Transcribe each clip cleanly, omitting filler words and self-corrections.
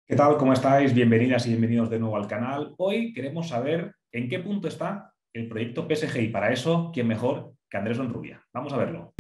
¿Qué tal? ¿Cómo estáis? Bienvenidas y bienvenidos de nuevo al canal. Hoy queremos saber en qué punto está el proyecto PSG y para eso, ¿quién mejor que Andrés Onrubia? Vamos a verlo.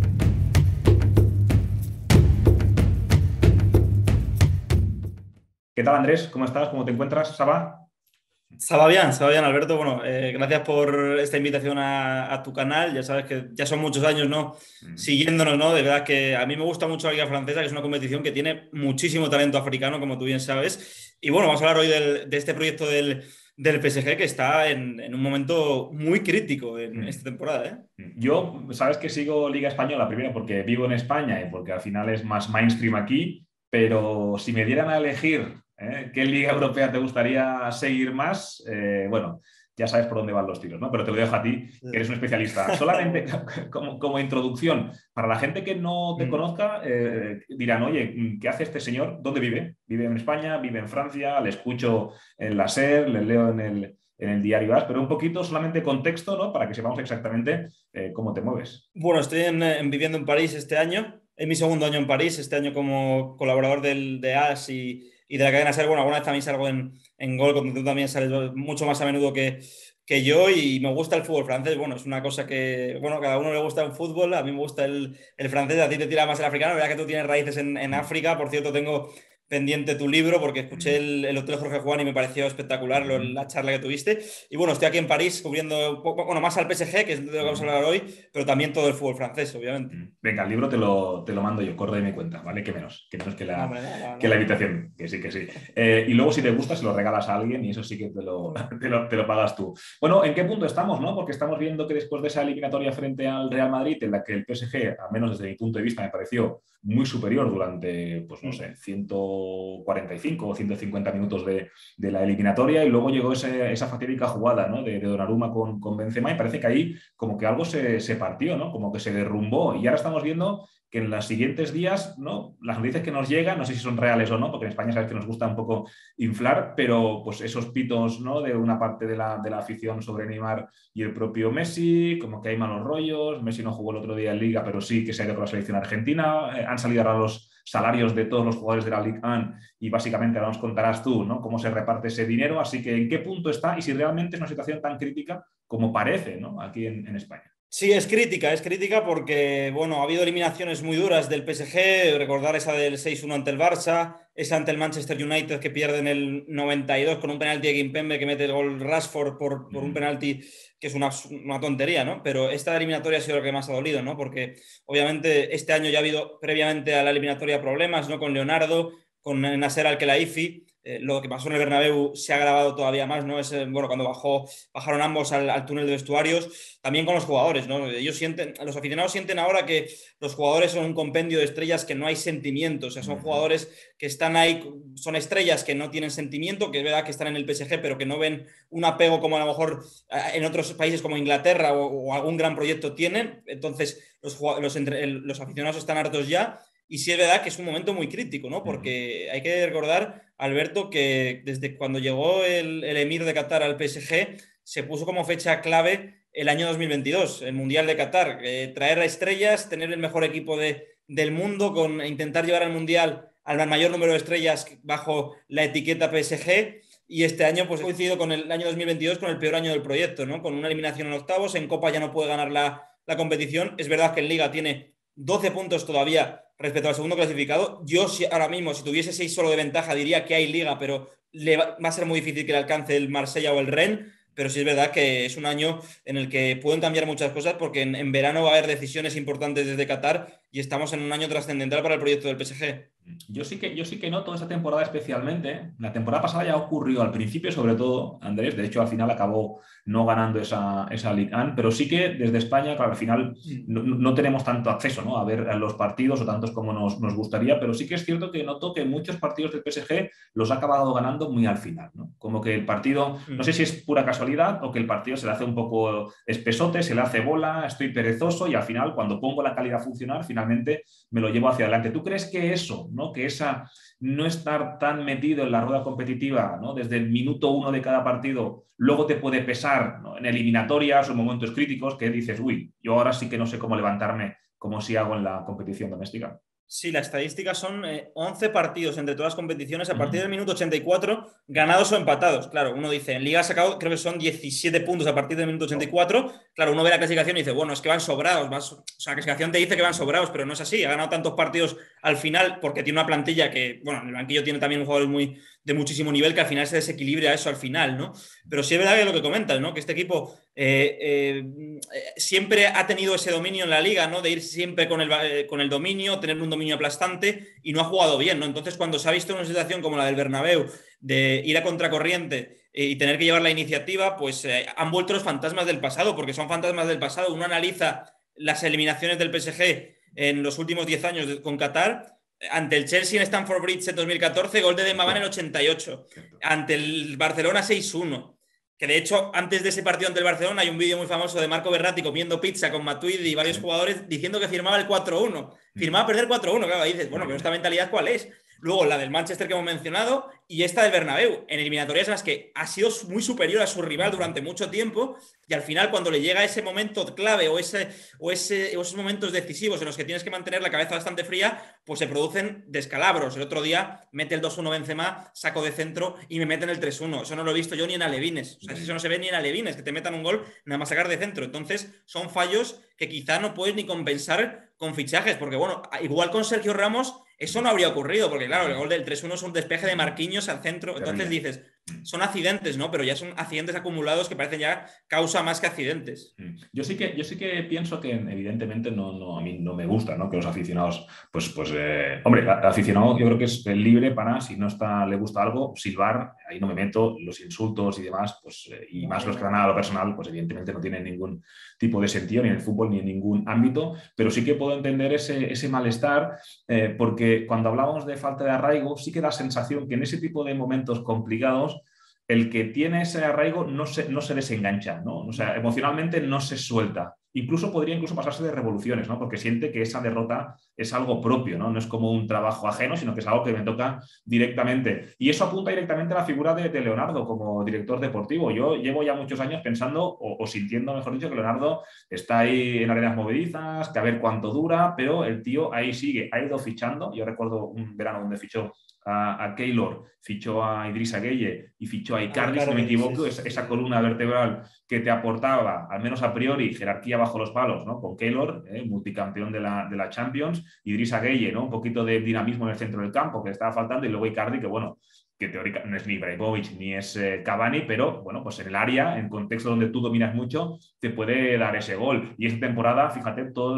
¿Qué tal, Andrés? ¿Cómo estás? ¿Cómo te encuentras? ¿Saba? Estaba bien, Alberto. Bueno, gracias por esta invitación a tu canal. Ya sabes que ya son muchos años, ¿no? Mm. Siguiéndonos, ¿no? De verdad que a mí me gusta mucho la Liga Francesa, que es una competición que tiene muchísimo talento africano, como tú bien sabes. Y bueno, vamos a hablar hoy de este proyecto del PSG que está en un momento muy crítico en esta Mm. temporada, ¿eh? Yo, sabes que sigo Liga Española primero porque vivo en España y porque al final es más mainstream aquí, pero si me dieran a elegir qué Liga Europea te gustaría seguir más, bueno, ya sabes por dónde van los tiros, ¿no? Pero te lo dejo a ti, que eres un especialista. Solamente como introducción, para la gente que no te Mm. conozca, dirán, oye, ¿qué hace este señor? ¿Dónde vive? ¿Vive en España? ¿Vive en Francia? Le escucho en la SER, le leo en el diario AS, pero un poquito solamente contexto, ¿no? Para que sepamos exactamente cómo te mueves. Bueno, estoy viviendo en París este año. Es mi segundo año en París, este año como colaborador de AS y de la cadena SER. Bueno, alguna vez también salgo en Gol, donde tú también sales mucho más a menudo que yo y me gusta el fútbol francés. Bueno, es una cosa que, bueno, cada uno le gusta el fútbol, a mí me gusta el francés, a ti te tira más el africano. Verdad que tú tienes raíces en Mm, África. Por cierto, tengo pendiente tu libro porque escuché mm, el Hotel Jorge Juan y me pareció espectacular mm, la charla que tuviste. Y bueno, estoy aquí en París cubriendo, bueno, más al PSG, que es de lo que vamos a mm. hablar hoy, pero también todo el fútbol francés, obviamente. Venga, el libro te lo mando yo, corre de mi cuenta, ¿vale? Que menos que No, la, hombre, no, no, que la no. invitación, que sí, que sí. Y luego, si te gusta, se lo regalas a alguien y eso sí que te lo, te lo pagas tú. Bueno, ¿en qué punto estamos, no? Porque estamos viendo que después de esa eliminatoria frente al Real Madrid, en la que el PSG, al menos desde mi punto de vista, me pareció muy superior durante, pues no sé, 145 o 150 minutos de la eliminatoria, y luego llegó esa fatídica jugada, ¿no? De Donnarumma con Benzema, y parece que ahí como que algo se partió, ¿no? Como que se derrumbó. Y ahora estamos viendo que en los siguientes días, ¿no? Las noticias que nos llegan, no sé si son reales o no, porque en España sabes que nos gusta un poco inflar, pero pues esos pitos, ¿no? De una parte de la afición sobre Neymar y el propio Messi, como que hay malos rollos. Messi no jugó el otro día en Liga, pero sí que se ha ido con la selección argentina. Han salido ahora los salarios de todos los jugadores de la Ligue 1 y básicamente ahora nos contarás tú, ¿no? Cómo se reparte ese dinero. Así que en qué punto está y si realmente es una situación tan crítica como parece, ¿no? Aquí en España. Sí, es crítica porque, bueno, ha habido eliminaciones muy duras del PSG, recordar esa del 6-1 ante el Barça, esa ante el Manchester United que pierde en el 92 con un penalti de Kimpembe que mete el gol Rashford por un Mm, penalti que es una tontería, ¿no? Pero esta eliminatoria ha sido lo que más ha dolido, ¿no? Porque obviamente este año ya ha habido previamente a la eliminatoria problemas, ¿no? Con Leonardo, con Nasser Al-Khelaifi. Lo que pasó en el Bernabéu se ha agravado todavía más, ¿no? Es, bueno, cuando bajaron ambos al túnel de vestuarios, también con los jugadores, ¿no? Ellos sienten, los aficionados sienten ahora que los jugadores son un compendio de estrellas que no hay sentimiento, o sea, son mm, jugadores que están ahí, son estrellas que no tienen sentimiento, que es verdad que están en el PSG, pero que no ven un apego como a lo mejor en otros países como Inglaterra o algún gran proyecto tienen. Entonces, los aficionados están hartos ya. Y sí es verdad que es un momento muy crítico, ¿no? mm, Porque hay que recordar, Alberto, que desde cuando llegó el emir de Qatar al PSG, se puso como fecha clave el año 2022, el Mundial de Qatar. Traer a estrellas, tener el mejor equipo del mundo, intentar llevar al Mundial al mayor número de estrellas bajo la etiqueta PSG. Y este año pues coincidido con el año 2022 con el peor año del proyecto, ¿no? Con una eliminación en octavos, en Copa ya no puede ganar la competición. Es verdad que en Liga tiene 12 puntos todavía respecto al segundo clasificado. Yo ahora mismo, si tuviese 6 solo de ventaja, diría que hay Liga, pero va a ser muy difícil que le alcance el Marsella o el Rennes. Pero sí es verdad que es un año en el que pueden cambiar muchas cosas porque en verano va a haber decisiones importantes desde Qatar y estamos en un año trascendental para el proyecto del PSG. yo sí que noto esta temporada especialmente. La temporada pasada ya ocurrió al principio, sobre todo, Andrés. De hecho, al final acabó no ganando esa Ligue 1, pero sí que desde España, claro, al final no tenemos tanto acceso, ¿no? A ver a los partidos o tantos como nos gustaría, pero sí que es cierto que noto que muchos partidos del PSG los ha acabado ganando muy al final, ¿no? Como que el partido, no sé si es pura casualidad o que el partido se le hace un poco espesote, se le hace bola, estoy perezoso y al final, cuando pongo la calidad a funcionar, finalmente me lo llevo hacia adelante. ¿Tú crees que eso, ¿no? Que esa no estar tan metido en la rueda competitiva, ¿no? Desde el minuto uno de cada partido, luego te puede pesar, ¿no? En eliminatorias o en momentos críticos que dices, uy, yo ahora sí que no sé cómo levantarme como si hago en la competición doméstica? Sí, la estadística son 11 partidos entre todas las competiciones a partir del minuto 84, ganados o empatados. Claro, uno dice, en Liga ha sacado, creo que son 17 puntos a partir del minuto 84. Claro, uno ve la clasificación y dice, bueno, es que van sobrados. O sea, la clasificación te dice que van sobrados, pero no es así. Ha ganado tantos partidos al final porque tiene una plantilla que, bueno, en el banquillo tiene también un jugador de muchísimo nivel que al final se desequilibra eso al final, ¿no? Pero sí es verdad que lo que comentas, ¿no? Que este equipo siempre ha tenido ese dominio en la Liga, ¿no? De ir siempre con el dominio, tener un dominio aplastante y no ha jugado bien, ¿no? Entonces, cuando se ha visto en una situación como la del Bernabéu, de ir a contracorriente y tener que llevar la iniciativa, pues han vuelto los fantasmas del pasado, porque son fantasmas del pasado. Uno analiza las eliminaciones del PSG en los últimos 10 años con Qatar. Ante el Chelsea en Stamford Bridge en 2014, gol de Demba Ba en el 88. Ante el Barcelona 6-1. Que de hecho, antes de ese partido ante el Barcelona hay un vídeo muy famoso de Marco Verratti comiendo pizza con Matuidi y varios jugadores diciendo que firmaba el 4-1. Firmaba perder 4-1, claro, ahí dices, bueno, pero esta mentalidad ¿cuál es? Luego la del Manchester que hemos mencionado y esta del Bernabéu, en eliminatorias en las que ha sido muy superior a su rival durante mucho tiempo y al final cuando le llega ese momento clave o esos momentos decisivos en los que tienes que mantener la cabeza bastante fría, pues se producen descalabros. El otro día mete el 2-1 Benzema, saco de centro y me meten el 3-1. Eso no lo he visto yo ni en alevines. O sea, eso no se ve ni en alevines, que te metan un gol nada más sacar de centro. Entonces son fallos que quizá no puedes ni compensar con fichajes, porque bueno, igual con Sergio Ramos eso no habría ocurrido, porque claro, el gol del 3-1 es un despeje de Marquinhos al centro, entonces dices, son accidentes, ¿no? Pero ya son accidentes acumulados que parecen ya causa más que accidentes. Yo sí que pienso que evidentemente a mí no me gusta, ¿no? Que los aficionados, hombre, el aficionado yo creo que es libre para, si no le gusta algo, silbar, ahí no me meto, los insultos y demás, y más los que van a lo personal, pues evidentemente no tienen ningún tipo de sentido ni en el fútbol ni en ningún ámbito, pero sí que puedo entender ese malestar, porque cuando hablamos de falta de arraigo, sí que da sensación que en ese tipo de momentos complicados el que tiene ese arraigo no se desengancha, ¿no? O sea, emocionalmente no se suelta. Podría pasarse de revoluciones, ¿no? Porque siente que esa derrota es algo propio, ¿no? No es como un trabajo ajeno, sino que es algo que me toca directamente. Y eso apunta directamente a la figura de Leonardo como director deportivo. Yo llevo ya muchos años pensando, o sintiendo, mejor dicho, que Leonardo está ahí en arenas movedizas, que a ver cuánto dura, pero el tío ahí sigue, ha ido fichando. Yo recuerdo un verano donde fichó a Keylor, fichó a Idrissa Gueye y fichó a Icardi, si no me equivoco, esa columna vertebral que te aportaba, al menos a priori, jerarquía bajo los palos, ¿no? Con Keylor, multicampeón de la Champions, Idrissa Gueye, ¿no? Un poquito de dinamismo en el centro del campo que le estaba faltando, y luego Icardi, que teóricamente no es ni Ibrahimovic ni es Cavani, pero bueno, pues en el área, en contexto donde tú dominas mucho, te puede dar ese gol. Y esta temporada, fíjate, todos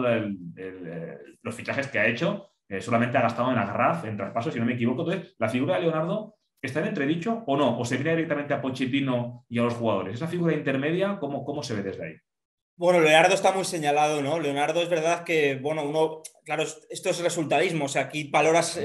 los fichajes que ha hecho, solamente ha gastado en Agraf, en traspasos, si no me equivoco. Entonces, la figura de Leonardo está en entredicho o no, o se mira directamente a Pochettino y a los jugadores. Esa figura intermedia, ¿cómo se ve desde ahí? Bueno, Leonardo está muy señalado, ¿no? Leonardo es verdad que, bueno, claro, esto es resultadismo, o sea, aquí valoras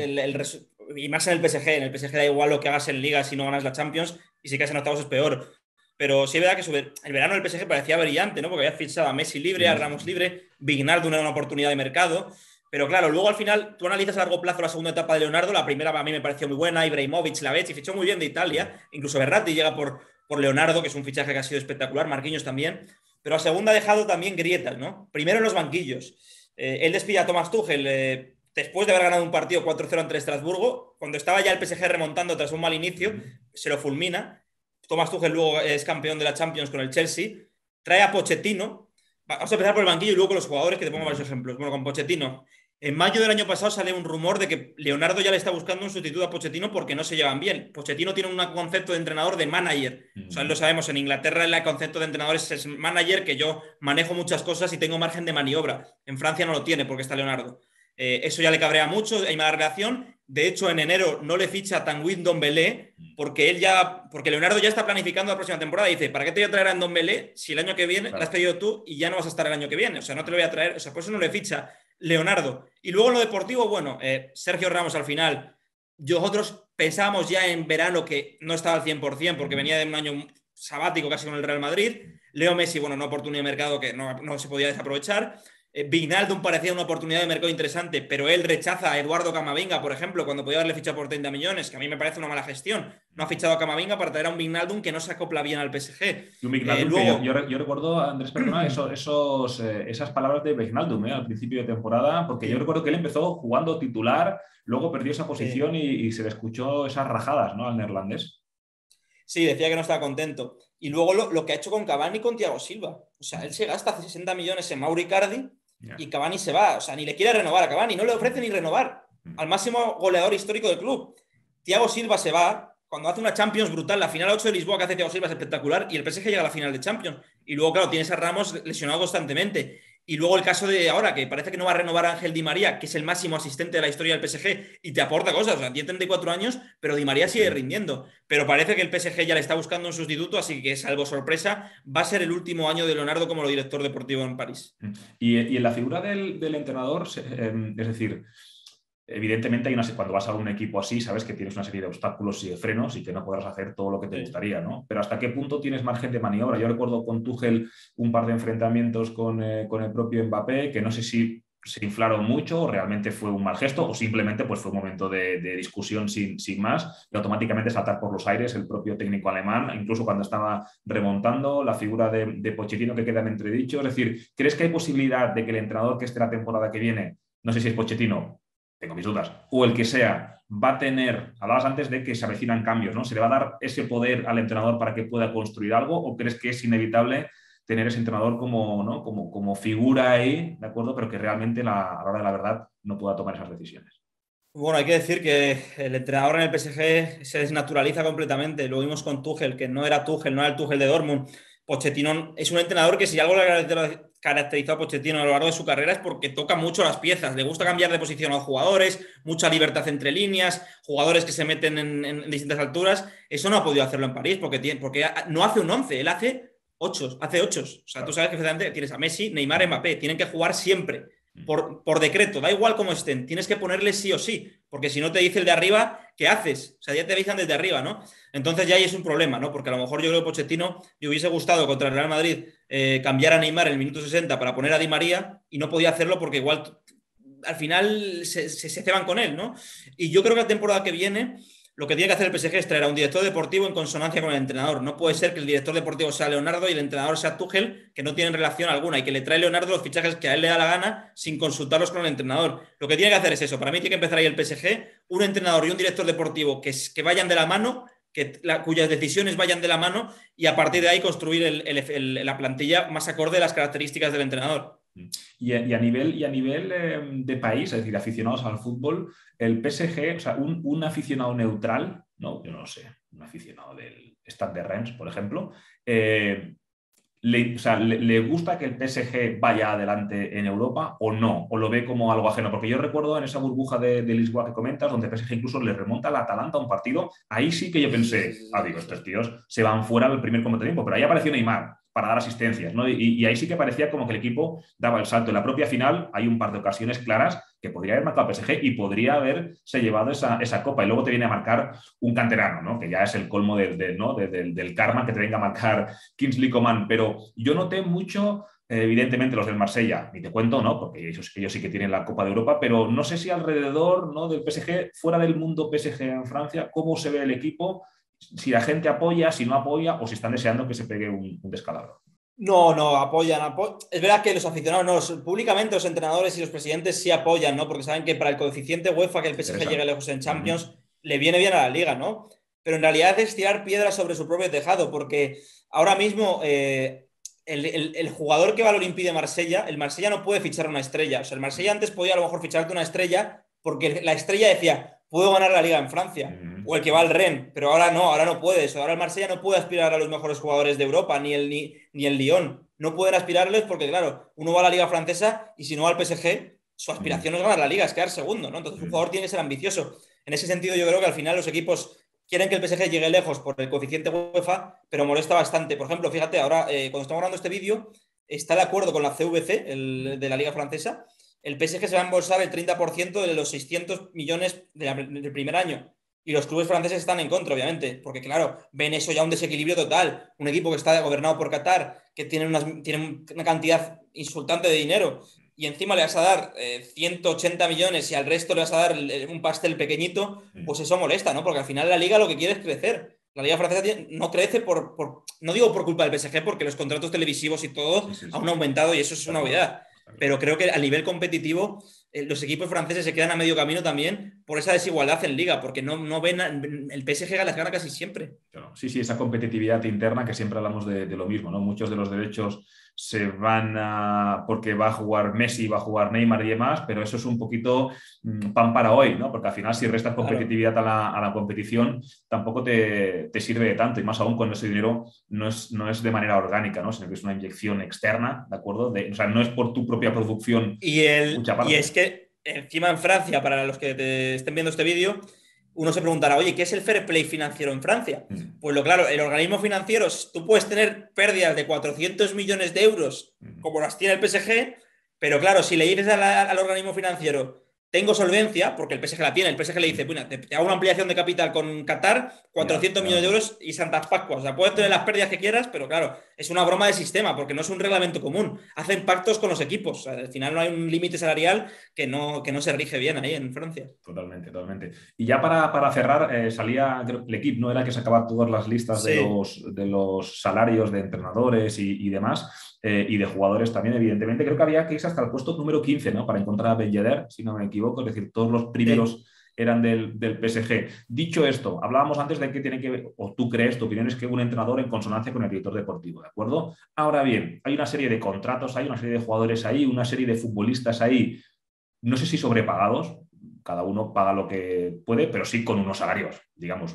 y más en el PSG. En el PSG da igual lo que hagas en Liga si no ganas la Champions, y si quedas en octavos es peor. Pero sí es verdad que el verano del PSG parecía brillante, ¿no? Porque había fichado a Messi libre, a Ramos libre, Wijnaldum era una oportunidad de mercado. Pero claro, luego al final tú analizas a largo plazo la segunda etapa de Leonardo. La primera a mí me pareció muy buena, Ibrahimovic, Lavezzi, fichó muy bien de Italia. Incluso Verratti llega por Leonardo, que es un fichaje que ha sido espectacular, Marquinhos también. Pero a segunda ha dejado también grietas, ¿no? Primero en los banquillos. Él despide a Thomas Tuchel después de haber ganado un partido 4-0 ante Estrasburgo. Cuando estaba ya el PSG remontando tras un mal inicio, se lo fulmina. Thomas Tuchel luego es campeón de la Champions con el Chelsea. Trae a Pochettino. Vamos a empezar por el banquillo y luego con los jugadores, que te pongo varios ejemplos. Bueno, con Pochettino. En mayo del año pasado sale un rumor de que Leonardo ya le está buscando un sustituto a Pochettino porque no se llevan bien. Pochettino tiene un concepto de entrenador de manager. O sea, lo sabemos, en Inglaterra el concepto de entrenador es manager, que yo manejo muchas cosas y tengo margen de maniobra. En Francia no lo tiene porque está Leonardo. Eso ya le cabrea mucho, hay mala relación. De hecho, en enero no le ficha a Tanguy Ndombele porque Leonardo ya está planificando la próxima temporada y dice, ¿para qué te voy a traer a Ndombele si el año que viene la has pedido tú y ya no vas a estar el año que viene? O sea, no te lo voy a traer, o sea, por eso no le ficha Leonardo. Y luego en lo deportivo, bueno, Sergio Ramos al final, nosotros pensábamos ya en verano que no estaba al 100% porque venía de un año sabático casi con el Real Madrid. Leo Messi, bueno, una oportunidad de mercado que no se podía desaprovechar. Wijnaldum parecía una oportunidad de mercado interesante, pero él rechaza a Eduardo Camavinga, por ejemplo, cuando podía haberle fichado por 30 millones, que a mí me parece una mala gestión. No ha fichado a Camavinga para traer a un Wijnaldum que no se acopla bien al PSG. Y un Wijnaldum que Luego, yo recuerdo, Andrés, perdona, esas palabras de Wijnaldum al principio de temporada, porque yo sí, recuerdo que él empezó jugando titular, luego perdió esa sí. posición y se le escuchó esas rajadas, ¿no? Al neerlandés. Sí, decía que no estaba contento. Y luego lo que ha hecho con Cavani y con Thiago Silva. O sea, él se gasta 60 millones en Mauro Icardi Yeah. y Cavani se va. O sea, ni le quiere renovar a Cavani, no le ofrece ni renovar al máximo goleador histórico del club. Thiago Silva se va cuando hace una Champions brutal. La final 8 de Lisboa que hace Thiago Silva es espectacular y el PSG llega a la final de Champions. Y luego, claro, tienes a Ramos lesionado constantemente. Y luego el caso de ahora, que parece que no va a renovar a Ángel Di María, que es el máximo asistente de la historia del PSG y te aporta cosas. O sea, tiene 34 años, pero Di María sigue rindiendo. Pero parece que el PSG ya le está buscando un sustituto, así que, salvo sorpresa, va a ser el último año de Leonardo como director deportivo en París. Y en la figura del entrenador, es decir, evidentemente cuando vas a un equipo así, sabes que tienes una serie de obstáculos y de frenos y que no podrás hacer todo lo que te gustaría, ¿no? Pero ¿hasta qué punto tienes margen de maniobra? Yo recuerdo con Tuchel un par de enfrentamientos con el propio Mbappé, que no sé si se inflaron mucho o realmente fue un mal gesto o simplemente pues, fue un momento de discusión sin más y automáticamente saltar por los aires el propio técnico alemán, incluso cuando estaba remontando, la figura de Pochettino que queda en entredicho. Es decir, ¿crees que hay posibilidad de que el entrenador que esté la temporada que viene, no sé si es Pochettino, tengo mis dudas, o el que sea, va a tener, hablabas antes de que se avecinan cambios, ¿no? ¿Se le va a dar ese poder al entrenador para que pueda construir algo o crees que es inevitable tener ese entrenador como, ¿no? como figura ahí, ¿de acuerdo? Pero que realmente a la hora de la verdad no pueda tomar esas decisiones? Bueno, hay que decir que el entrenador en el PSG se desnaturaliza completamente. Lo vimos con Tuchel, que no era Tuchel, no era el Tuchel de Dortmund. Pochettino es un entrenador que si algo le ha caracterizado a Pochettino a lo largo de su carrera es porque toca mucho las piezas. Le gusta cambiar de posición a los jugadores, mucha libertad entre líneas, jugadores que se meten en distintas alturas. Eso no ha podido hacerlo en París porque no hace un 11, él hace 8, hace 8. O sea, tú Claro. sabes que efectivamente tienes a Messi, Neymar, Mbappé. Tienen que jugar siempre. Por decreto, da igual cómo estén, tienes que ponerle sí o sí, porque si no te dice el de arriba, ¿qué haces? O sea, ya te avisan desde arriba, ¿no? Entonces ya ahí es un problema, ¿no? Porque a lo mejor yo creo que Pochettino le hubiese gustado contra el Real Madrid cambiar a Neymar en el minuto 60 para poner a Di María y no podía hacerlo porque igual al final se ceban con él, ¿no? Y yo creo que la temporada que viene lo que tiene que hacer el PSG es traer a un director deportivo en consonancia con el entrenador. No puede ser que el director deportivo sea Leonardo y el entrenador sea Tuchel, que no tienen relación alguna y que le trae Leonardo los fichajes que a él le da la gana sin consultarlos con el entrenador. Lo que tiene que hacer es eso. Para mí tiene que empezar ahí el PSG, un entrenador y un director deportivo que vayan de la mano, cuyas decisiones vayan de la mano y a partir de ahí construir la plantilla más acorde a las características del entrenador. Y a nivel de país, es decir, aficionados al fútbol, el PSG, o sea, un aficionado neutral, no, yo no sé, un aficionado del Stade de Reims, por ejemplo, ¿le gusta que el PSG vaya adelante en Europa o no? ¿O lo ve como algo ajeno? Porque yo recuerdo en esa burbuja de Lisboa que comentas, donde el PSG incluso le remonta al Atalanta un partido, ahí sí que yo pensé, digo, estos tíos se van fuera del primer tiempo, pero ahí apareció Neymar para dar asistencias, ¿no? Y ahí sí que parecía como que el equipo daba el salto. En la propia final hay un par de ocasiones claras que podría haber marcado el PSG y podría haberse llevado esa copa. Y luego te viene a marcar un canterano, ¿no? Que ya es el colmo del karma que te venga a marcar Kingsley Coman. Pero yo noté mucho, evidentemente los del Marsella, ni te cuento, ¿no? Porque ellos sí que tienen la Copa de Europa, pero no sé si alrededor, ¿no? del PSG, fuera del mundo PSG en Francia, cómo se ve el equipo, si la gente apoya, si no apoya o si están deseando que se pegue un descalabro. No, apoyan. Es verdad que los aficionados, no, públicamente los entrenadores y los presidentes sí apoyan, ¿no? Porque saben que para el coeficiente UEFA que el PSG llegue lejos en Champions le viene bien a la liga, ¿no? Pero en realidad es tirar piedras sobre su propio tejado, porque ahora mismo el jugador que va al Olympique de Marsella, el Marsella no puede fichar una estrella. O sea, el Marsella antes podía a lo mejor ficharte una estrella porque la estrella decía, puedo ganar la liga en Francia. O el que va al Rennes, pero ahora no puede eso. Ahora el Marsella no puede aspirar a los mejores jugadores de Europa, ni el Lyon. No pueden aspirarles porque, claro, uno va a la liga francesa y si no va al PSG, su aspiración no es ganar la liga, es quedar segundo, ¿no? Entonces un jugador tiene que ser ambicioso. En ese sentido yo creo que al final los equipos quieren que el PSG llegue lejos por el coeficiente UEFA, pero molesta bastante. Por ejemplo, fíjate, ahora cuando estamos grabando este vídeo, está de acuerdo con la CVC, de la liga francesa. El PSG se va a embolsar el 30% de los 600 millones del primer año. Y los clubes franceses están en contra, obviamente, porque claro, ven eso ya un desequilibrio total. Un equipo que está gobernado por Qatar, que tiene una cantidad insultante de dinero, y encima le vas a dar 180 millones y al resto le vas a dar un pastel pequeñito, pues eso molesta, ¿no? Porque al final la liga lo que quiere es crecer. La liga francesa no crece no digo por culpa del PSG, porque los contratos televisivos y todo han aumentado y eso es una obviedad. Pero creo que a nivel competitivo los equipos franceses se quedan a medio camino también por esa desigualdad en liga, porque no ven el PSG les gana casi siempre. Sí, esa competitividad interna que siempre hablamos de lo mismo, ¿no? Muchos de los derechos se van porque va a jugar Messi, va a jugar Neymar y demás, pero eso es un poquito pan para hoy, ¿no? Porque al final si restas competitividad a la competición tampoco te sirve de tanto, y más aún cuando ese dinero no es de manera orgánica, ¿no? Sino que es una inyección externa, ¿de acuerdo? O sea, no es por tu propia producción. Y es que encima en Francia, para los que te estén viendo este vídeo, uno se preguntará, oye, ¿qué es el fair play financiero en Francia? Pues claro, el organismo financiero, tú puedes tener pérdidas de 400 millones de euros, como las tiene el PSG, pero claro, si le dices al organismo financiero, tengo solvencia, porque el PSG la tiene, el PSG le dice, bueno, te hago una ampliación de capital con Qatar, 400 millones de euros y Santas Pascuas. O sea, puedes tener las pérdidas que quieras, pero claro, es una broma de sistema, porque no es un reglamento común. Hacen pactos con los equipos. O sea, al final no hay un límite salarial que no se rige bien ahí en Francia. Totalmente, totalmente. Y ya para cerrar, salía, creo que el equipo, ¿no? Era que sacaba todas las listas de los salarios de entrenadores y demás. Y de jugadores también, evidentemente. Creo que había que irse hasta el puesto número 15, ¿no? Para encontrar a Ben Yedder, si no me equivoco. Es decir, todos los primeros eran del PSG. Dicho esto, hablábamos antes de que tiene que ver, o tú crees, tu opinión es que un entrenador en consonancia con el director deportivo, ¿de acuerdo? Ahora bien, hay una serie de contratos, hay una serie de jugadores ahí, una serie de futbolistas ahí, no sé si sobrepagados, cada uno paga lo que puede, pero sí con unos salarios, digamos,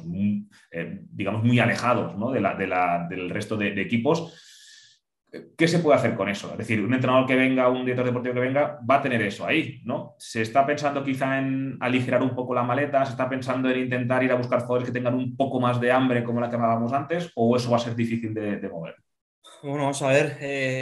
muy alejados, ¿no? del resto de equipos. ¿Qué se puede hacer con eso? Es decir, un entrenador que venga, un director deportivo que venga, va a tener eso ahí, ¿no? ¿Se está pensando quizá en aligerar un poco la maleta? ¿Se está pensando en intentar ir a buscar jugadores que tengan un poco más de hambre, como la que hablábamos antes? ¿O eso va a ser difícil de mover? Bueno, vamos a ver.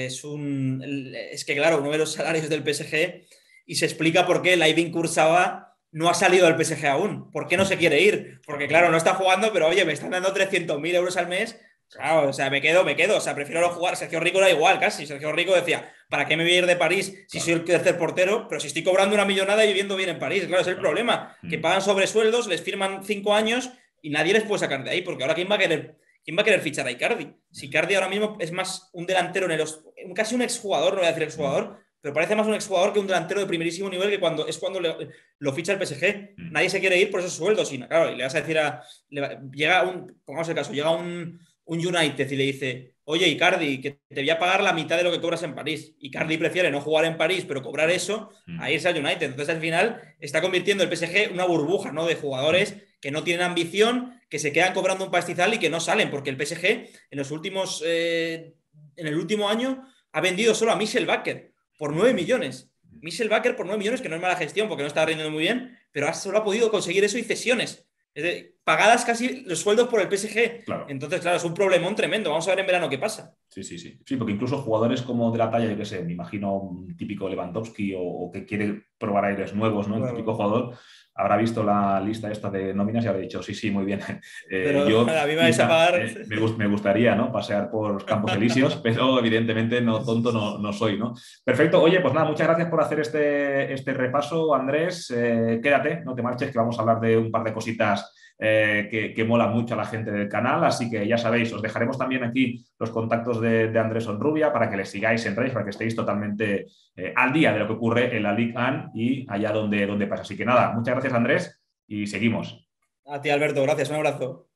Es que, claro, uno ve los salarios del PSG y se explica por qué Layvin Kurzawa no ha salido del PSG aún. ¿Por qué no se quiere ir? Porque, claro, no está jugando, pero oye, me están dando 300.000 euros al mes. Claro, o sea, me quedo. O sea, prefiero no jugar. Sergio Rico era igual, casi. Sergio Rico decía, ¿para qué me voy a ir de París si soy el tercer portero? Pero si estoy cobrando una millonada y viviendo bien en París. Claro, es el problema. Que pagan sobresueldos, les firman 5 años y nadie les puede sacar de ahí. Porque ahora, ¿quién va a querer fichar a Icardi? Si Icardi ahora mismo es más un delantero, casi un exjugador, no voy a decir exjugador, pero parece más un exjugador que un delantero de primerísimo nivel que cuando lo ficha el PSG. Nadie se quiere ir por esos sueldos. Y, claro, y le vas a decir pongamos el caso, llega un United y le dice, oye, Icardi, que te voy a pagar la mitad de lo que cobras en París. Icardi prefiere no jugar en París, pero cobrar eso, a irse al United. Entonces, al final, está convirtiendo el PSG en una burbuja, ¿no? De jugadores que no tienen ambición, que se quedan cobrando un pastizal y que no salen, porque el PSG en el último año ha vendido solo a Michel Bakker por 9 millones. Michel Bakker por 9 millones, que no es mala gestión porque no está rindiendo muy bien, pero solo ha podido conseguir eso y cesiones. Pagadas casi los sueldos por el PSG. Claro. Entonces, claro, es un problemón tremendo. Vamos a ver en verano qué pasa. Sí, porque incluso jugadores como de la talla, yo qué sé, me imagino un típico Lewandowski o que quiere probar aires nuevos, ¿no? Claro. El típico jugador habrá visto la lista esta de nóminas y habrá dicho, sí, muy bien. Pero yo, a mí me vais a pagar... me gustaría, ¿no? Pasear por Campos Elíseos, pero evidentemente tonto no soy, ¿no? Perfecto. Oye, pues nada, muchas gracias por hacer este repaso, Andrés. Quédate, no te marches, que vamos a hablar de un par de cositas que mola mucho a la gente del canal, así que ya sabéis, os dejaremos también aquí los contactos de Andrés Onrubia para que le sigáis, entréis, para que estéis totalmente al día de lo que ocurre en la Ligue 1 y allá donde pasa. Así que nada, muchas gracias, Andrés, y seguimos. A ti, Alberto, gracias, un abrazo.